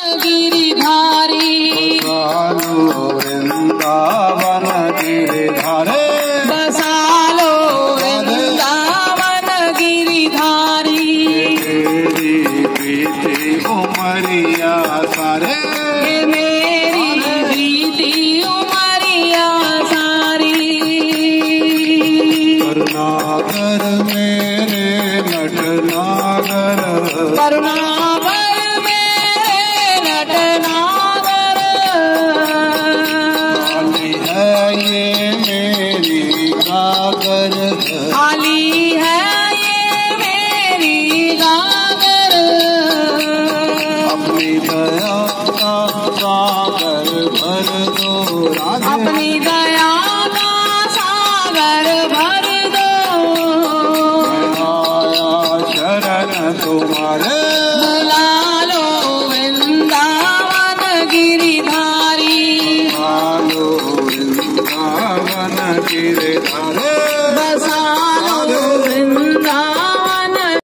गिरिधारी, वृंदावन गिरिधारे, बसा लो वृंदावन गिरिधारी। तेरी प्रीति उमरिया सारे, मेरी प्रीति उमरिया सारी। करुणाकर मेरे नटनागर, करुणाकर मेरे नटनागर। खाली है ये मेरी गागर, खाली है ये मेरी गागर। अपनी दया का सागर भर दो राधे, अपनी दया का सागर भर दो। आया शरण तुम्हारे, बुला लो वृंदावन गिरिधारी। आलो वृंदावन गिरिधारे।